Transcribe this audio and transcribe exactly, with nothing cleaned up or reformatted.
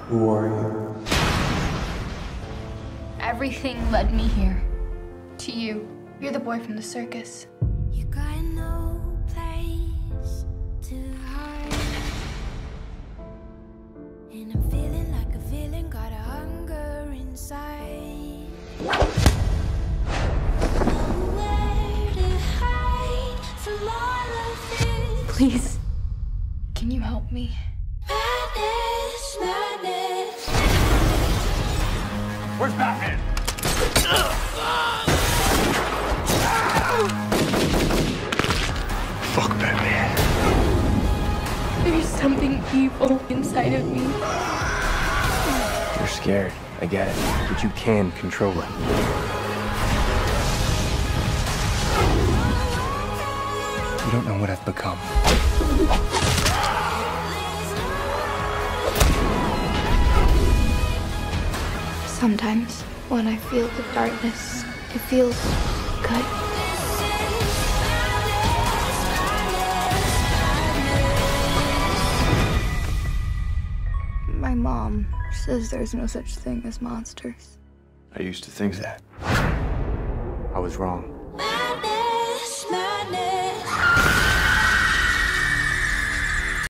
Who are you? Everything led me here. To you. You're the boy from the circus. You got no place to hide. And I'm feeling like a villain, got a hunger inside. Nowhere to hide from all of this. Please. Can you help me? Madness, madness. Where's Batman? Fuck Batman. There's something evil inside of me. You're scared. I get it. But you can control it. You don't know what I've become. Sometimes, when I feel the darkness, it feels good. My mom says there's no such thing as monsters. I used to think that. I was wrong.